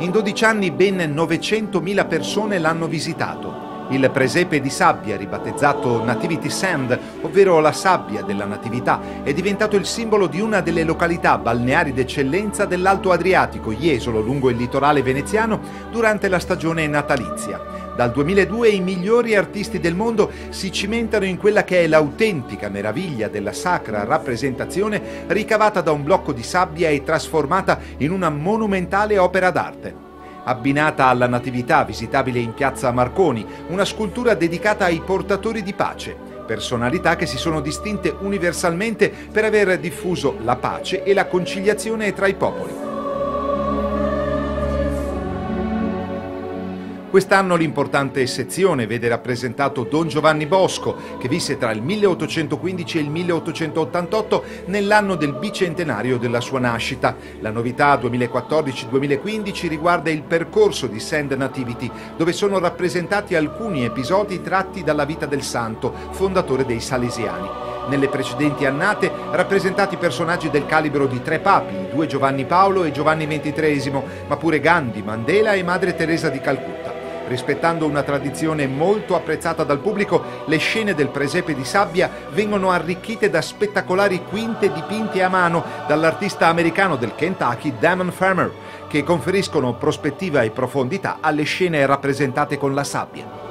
In 12 anni ben 900.000 persone l'hanno visitato. Il presepe di sabbia, ribattezzato Nativity Sand, ovvero la sabbia della Natività, è diventato il simbolo di una delle località balneari d'eccellenza dell'Alto Adriatico, Jesolo, lungo il litorale veneziano, durante la stagione natalizia. Dal 2002 i migliori artisti del mondo si cimentano in quella che è l'autentica meraviglia della sacra rappresentazione ricavata da un blocco di sabbia e trasformata in una monumentale opera d'arte. Abbinata alla Natività, visitabile in piazza Marconi, una scultura dedicata ai portatori di pace, personalità che si sono distinte universalmente per aver diffuso la pace e la conciliazione tra i popoli. Quest'anno l'importante sezione vede rappresentato Don Giovanni Bosco, che visse tra il 1815 e il 1888 nell'anno del bicentenario della sua nascita. La novità 2014-2015 riguarda il percorso di Sand Nativity, dove sono rappresentati alcuni episodi tratti dalla vita del santo, fondatore dei Salesiani. Nelle precedenti annate rappresentati personaggi del calibro di 3 papi, i 2 Giovanni Paolo e Giovanni XXIII, ma pure Gandhi, Mandela e Madre Teresa di Calcutta. Rispettando una tradizione molto apprezzata dal pubblico, le scene del presepe di sabbia vengono arricchite da spettacolari quinte dipinte a mano dall'artista americano del Kentucky Damon Farmer, che conferiscono prospettiva e profondità alle scene rappresentate con la sabbia.